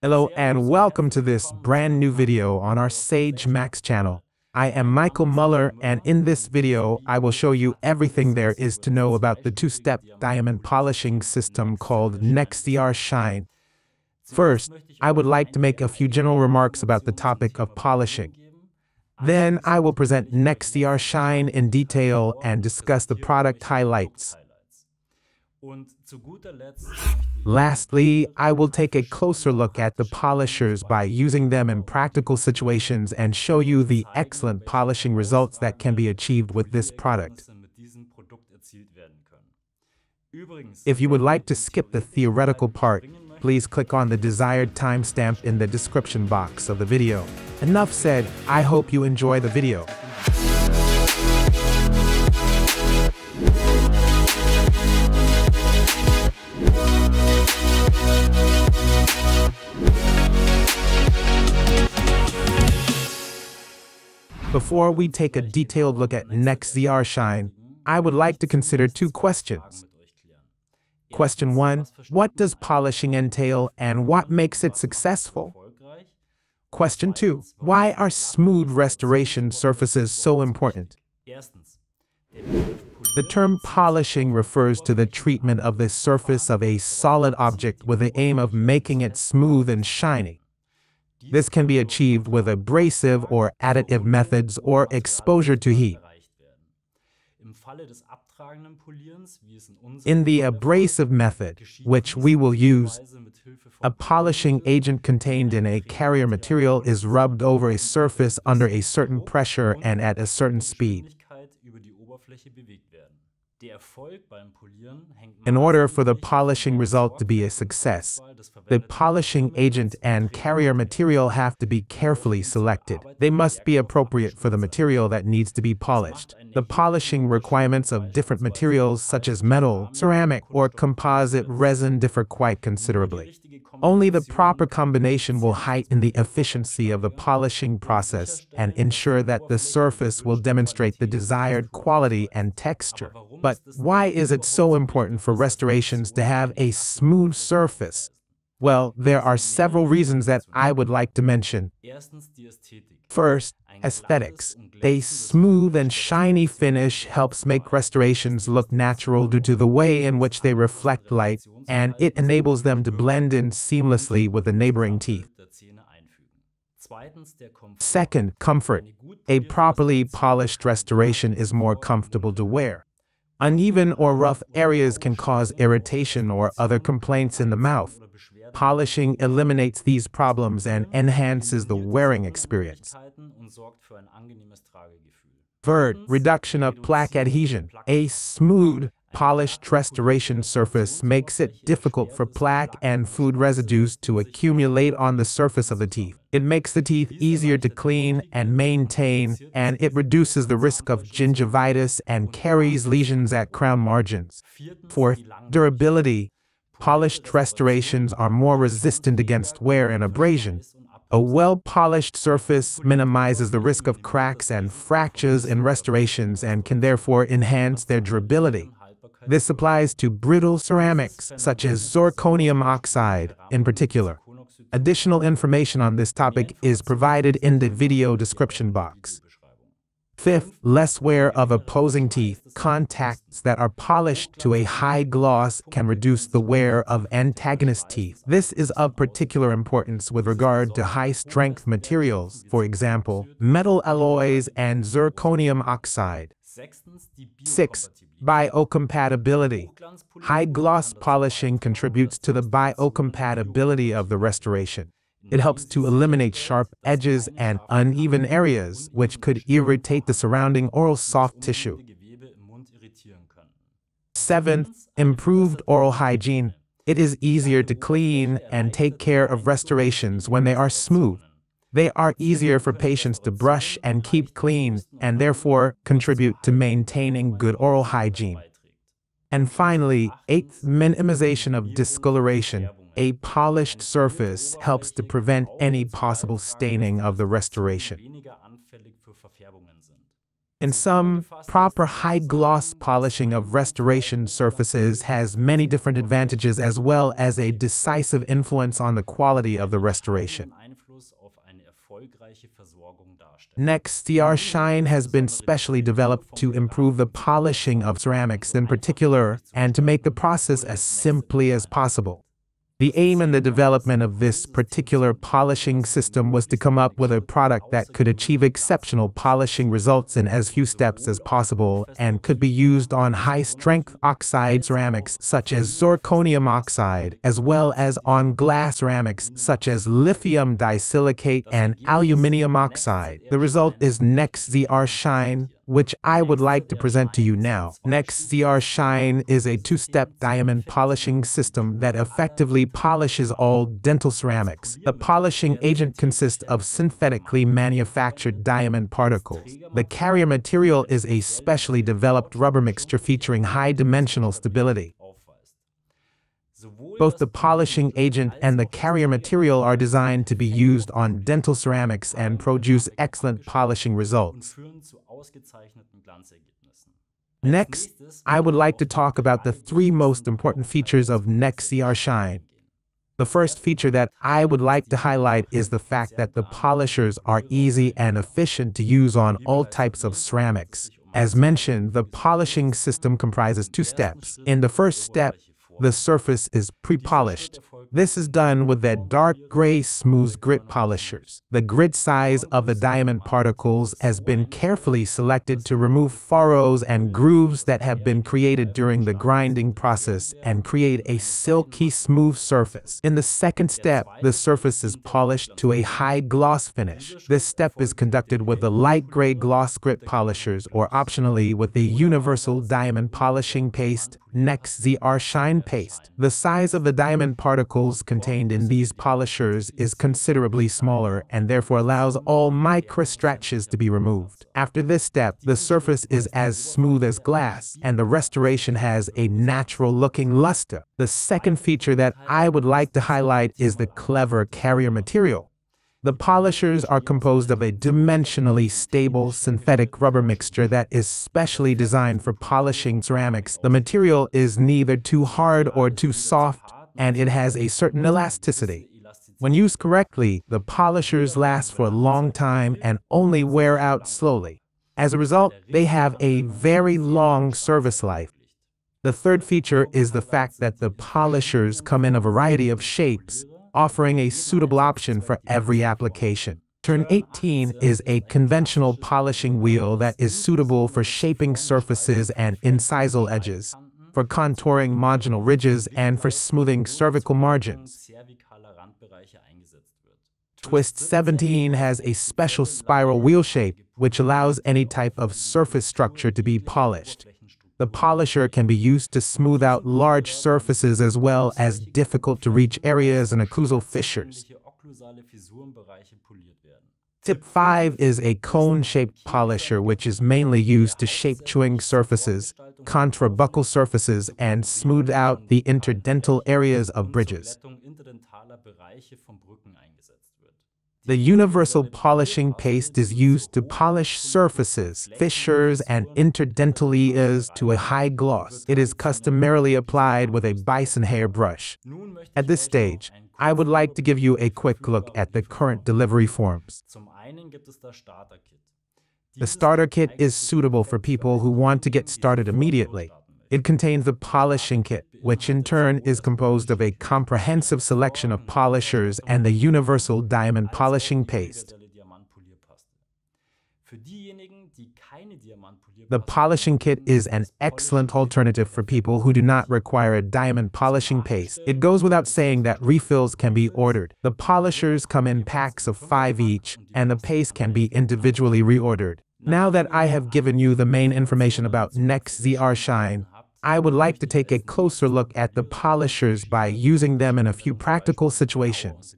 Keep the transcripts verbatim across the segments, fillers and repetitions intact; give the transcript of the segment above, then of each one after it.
Hello and welcome to this brand new video on our Sage Max channel. I am Michael Muller, and in this video I will show you everything there is to know about the two-step diamond polishing system called NextDR Shine. First, I would like to make a few general remarks about the topic of polishing. Then I will present NextDR Shine in detail and discuss the product highlights. Lastly, I will take a closer look at the polishers by using them in practical situations and show you the excellent polishing results that can be achieved with this product. If you would like to skip the theoretical part, please click on the desired timestamp in the description box of the video. Enough said, I hope you enjoy the video. Before we take a detailed look at NextDR Shine, I would like to consider two questions. Question one, what does polishing entail and what makes it successful? Question two, why are smooth restoration surfaces so important? The term polishing refers to the treatment of the surface of a solid object with the aim of making it smooth and shiny. This can be achieved with abrasive or additive methods or exposure to heat. In the abrasive method, which we will use, a polishing agent contained in a carrier material is rubbed over a surface under a certain pressure and at a certain speed. In order for the polishing result to be a success, the polishing agent and carrier material have to be carefully selected. They must be appropriate for the material that needs to be polished. The polishing requirements of different materials such as metal, ceramic, or composite resin differ quite considerably. Only the proper combination will heighten the efficiency of the polishing process and ensure that the surface will demonstrate the desired quality and texture. But why is it so important for restorations to have a smooth surface? Well, there are several reasons that I would like to mention. First, aesthetics. A smooth and shiny finish helps make restorations look natural due to the way in which they reflect light, and it enables them to blend in seamlessly with the neighboring teeth. Second, comfort. A properly polished restoration is more comfortable to wear. Uneven or rough areas can cause irritation or other complaints in the mouth. Polishing eliminates these problems and enhances the wearing experience. Third, reduction of plaque adhesion. A smooth, polished restoration surface makes it difficult for plaque and food residues to accumulate on the surface of the teeth. It makes the teeth easier to clean and maintain, and it reduces the risk of gingivitis and caries lesions at crown margins. Fourth, durability. Polished restorations are more resistant against wear and abrasion. A well-polished surface minimizes the risk of cracks and fractures in restorations and can therefore enhance their durability. This applies to brittle ceramics, such as zirconium oxide, in particular. Additional information on this topic is provided in the video description box. Fifth, less wear of opposing teeth. Contacts that are polished to a high gloss can reduce the wear of antagonist teeth. This is of particular importance with regard to high-strength materials, for example, metal alloys and zirconium oxide. Six, biocompatibility. High-gloss polishing contributes to the biocompatibility of the restoration. It helps to eliminate sharp edges and uneven areas, which could irritate the surrounding oral soft tissue. Seventh, improved oral hygiene. It is easier to clean and take care of restorations when they are smooth. They are easier for patients to brush and keep clean, and therefore contribute to maintaining good oral hygiene. And finally, eighth, minimization of discoloration. A polished surface helps to prevent any possible staining of the restoration. In sum, proper high-gloss polishing of restoration surfaces has many different advantages as well as a decisive influence on the quality of the restoration. NextCR Shine has been specially developed to improve the polishing of ceramics in particular and to make the process as simply as possible. The aim in the development of this particular polishing system was to come up with a product that could achieve exceptional polishing results in as few steps as possible and could be used on high-strength oxide ceramics such as zirconium oxide, as well as on glass ceramics such as lithium disilicate and aluminium oxide. The result is NextCR Shine, which I would like to present to you now. NextCR Shine is a two-step diamond polishing system that effectively polishes all dental ceramics. The polishing agent consists of synthetically manufactured diamond particles. The carrier material is a specially developed rubber mixture featuring high-dimensional stability. Both the polishing agent and the carrier material are designed to be used on dental ceramics and produce excellent polishing results. Next, I would like to talk about the three most important features of NextCR Shine. The first feature that I would like to highlight is the fact that the polishers are easy and efficient to use on all types of ceramics. As mentioned, the polishing system comprises two steps. In the first step, the surface is pre-polished. This is done with that dark gray smooth grit polishers. The grit size of the diamond particles has been carefully selected to remove furrows and grooves that have been created during the grinding process and create a silky smooth surface. In the second step, the surface is polished to a high gloss finish. This step is conducted with the light gray gloss grit polishers or optionally with the universal diamond polishing paste, NextCR Shine paste. The size of the diamond particles contained in these polishers is considerably smaller and therefore allows all micro-stretches to be removed. After this step, the surface is as smooth as glass and the restoration has a natural-looking luster. The second feature that I would like to highlight is the clever carrier material. The polishers are composed of a dimensionally stable synthetic rubber mixture that is specially designed for polishing ceramics. The material is neither too hard or too soft, and it has a certain elasticity. When used correctly, the polishers last for a long time and only wear out slowly. As a result, they have a very long service life. The third feature is the fact that the polishers come in a variety of shapes, offering a suitable option for every application. Turn eighteen is a conventional polishing wheel that is suitable for shaping surfaces and incisal edges, for contouring marginal ridges, and for smoothing cervical margins. Twist seventeen has a special spiral wheel shape, which allows any type of surface structure to be polished. The polisher can be used to smooth out large surfaces as well as difficult-to-reach areas and occlusal fissures. Tip five is a cone-shaped polisher which is mainly used to shape chewing surfaces, contrabuccal surfaces, and smooth out the interdental areas of bridges. The universal polishing paste is used to polish surfaces, fissures, and interdental areas to a high gloss. It is customarily applied with a bison hair brush. At this stage, I would like to give you a quick look at the current delivery forms. The starter kit is suitable for people who want to get started immediately. It contains the polishing kit, which in turn is composed of a comprehensive selection of polishers and the universal diamond polishing paste. The polishing kit is an excellent alternative for people who do not require a diamond polishing paste. It goes without saying that refills can be ordered. The polishers come in packs of five each, and the paste can be individually reordered. Now that I have given you the main information about NextCR Shine, I would like to take a closer look at the polishers by using them in a few practical situations.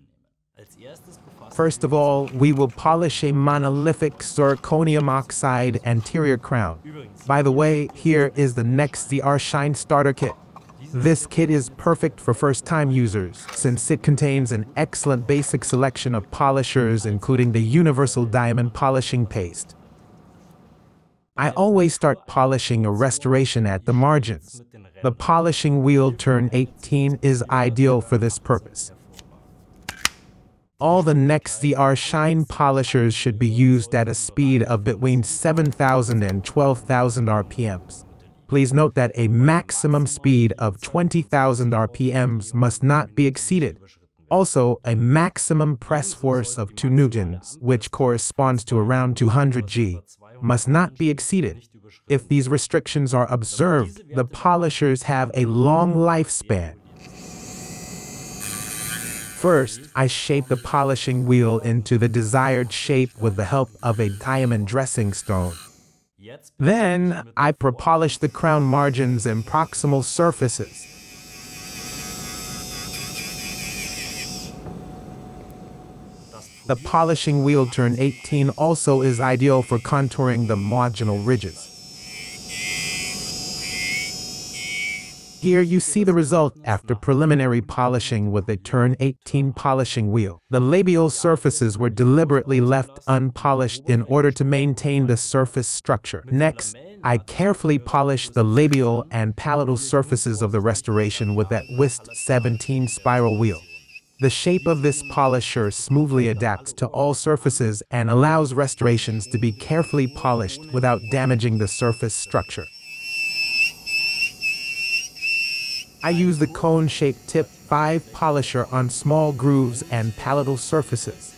First of all, we will polish a monolithic zirconium oxide anterior crown. By the way, here is the NextCR Shine starter kit. This kit is perfect for first-time users since it contains an excellent basic selection of polishers including the universal diamond polishing paste. I always start polishing a restoration at the margins. The polishing wheel turn eighteen is ideal for this purpose. All the NextZR Shine polishers should be used at a speed of between seven thousand and twelve thousand R P Ms. Please note that a maximum speed of twenty thousand R P Ms must not be exceeded. Also, a maximum press force of two newtons, which corresponds to around two hundred G, must not be exceeded. If these restrictions are observed, the polishers have a long lifespan. First, I shape the polishing wheel into the desired shape with the help of a diamond dressing stone. Then, I pre-polish the crown margins and proximal surfaces. The polishing wheel turn eighteen also is ideal for contouring the marginal ridges. Here you see the result after preliminary polishing with a turn eighteen polishing wheel. The labial surfaces were deliberately left unpolished in order to maintain the surface structure. Next, I carefully polish the labial and palatal surfaces of the restoration with that Whist seventeen spiral wheel. The shape of this polisher smoothly adapts to all surfaces and allows restorations to be carefully polished without damaging the surface structure. I use the cone-shaped tip five polisher on small grooves and palatal surfaces.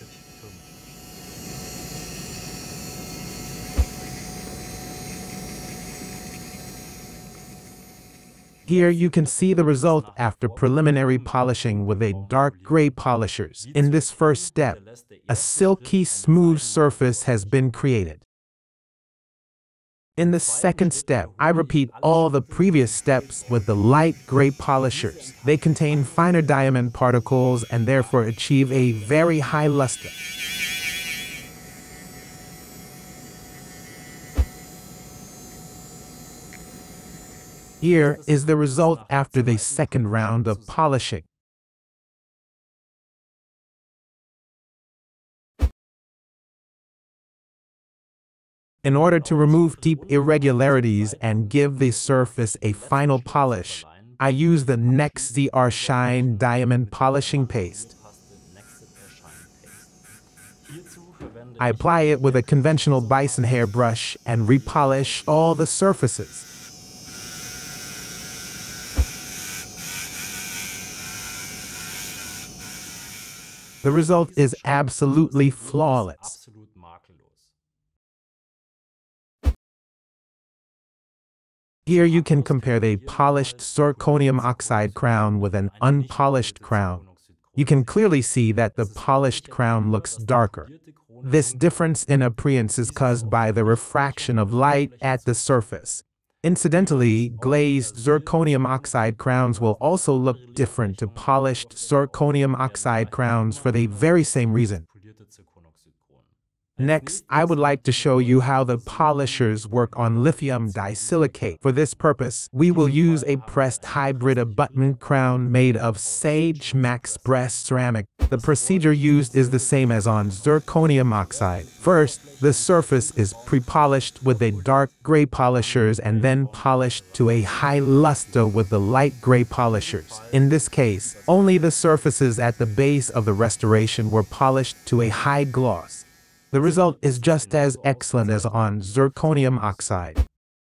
Here you can see the result after preliminary polishing with a dark gray polishers. In this first step, a silky smooth surface has been created. In the second step, I repeat all the previous steps with the light gray polishers. They contain finer diamond particles and therefore achieve a very high luster. Here is the result after the second round of polishing. In order to remove deep irregularities and give the surface a final polish, I use the NextZR Shine Diamond Polishing Paste. I apply it with a conventional bison hair brush and repolish all the surfaces. The result is absolutely flawless. Here you can compare the polished zirconium oxide crown with an unpolished crown. You can clearly see that the polished crown looks darker. This difference in appearance is caused by the refraction of light at the surface. Incidentally, glazed zirconium oxide crowns will also look different to polished zirconium oxide crowns for the very same reason. Next, I would like to show you how the polishers work on lithium disilicate. For this purpose, we will use a pressed hybrid abutment crown made of Sage Max Press ceramic. The procedure used is the same as on zirconium oxide. First, the surface is pre-polished with a dark gray polishers and then polished to a high luster with the light gray polishers. In this case, only the surfaces at the base of the restoration were polished to a high gloss. The result is just as excellent as on zirconium oxide.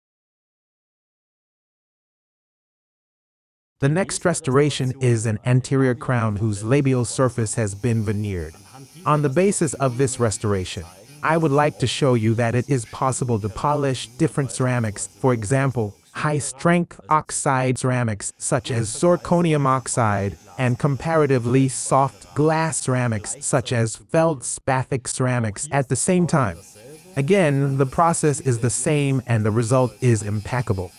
The next restoration is an anterior crown whose labial surface has been veneered. On the basis of this restoration, I would like to show you that it is possible to polish different ceramics, for example, high-strength oxide ceramics such as zirconium oxide, and comparatively soft glass ceramics such as feldspathic ceramics at the same time. Again, the process is the same and the result is impeccable.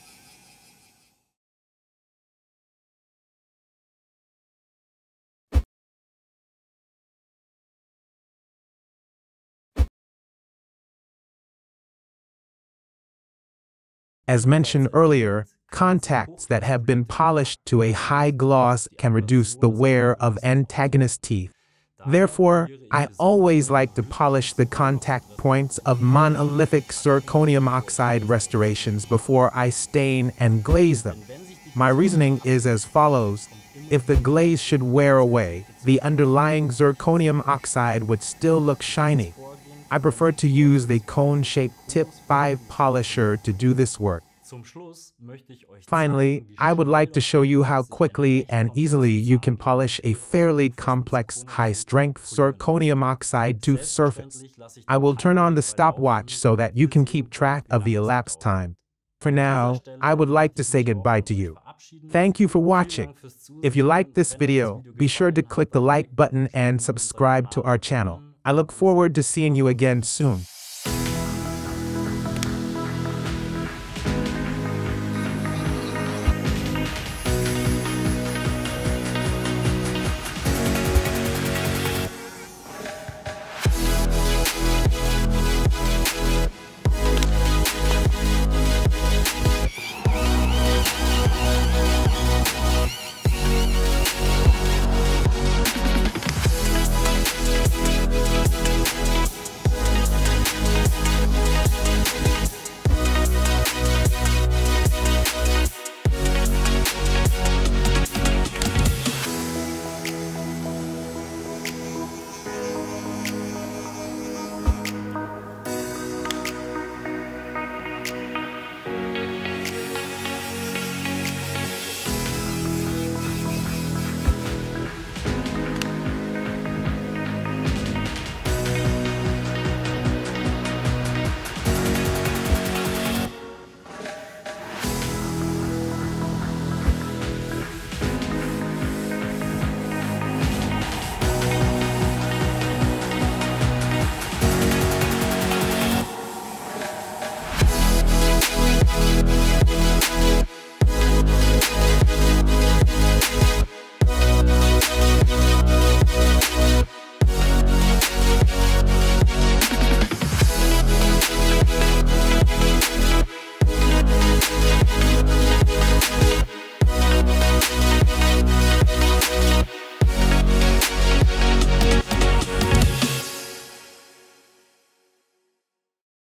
As mentioned earlier, contacts that have been polished to a high gloss can reduce the wear of antagonist teeth. Therefore, I always like to polish the contact points of monolithic zirconium oxide restorations before I stain and glaze them. My reasoning is as follows. If the glaze should wear away, the underlying zirconium oxide would still look shiny. I prefer to use the cone-shaped Tip five polisher to do this work. Finally, I would like to show you how quickly and easily you can polish a fairly complex, high-strength zirconium oxide tooth surface. I will turn on the stopwatch so that you can keep track of the elapsed time. For now, I would like to say goodbye to you. Thank you for watching. If you liked this video, be sure to click the like button and subscribe to our channel. I look forward to seeing you again soon.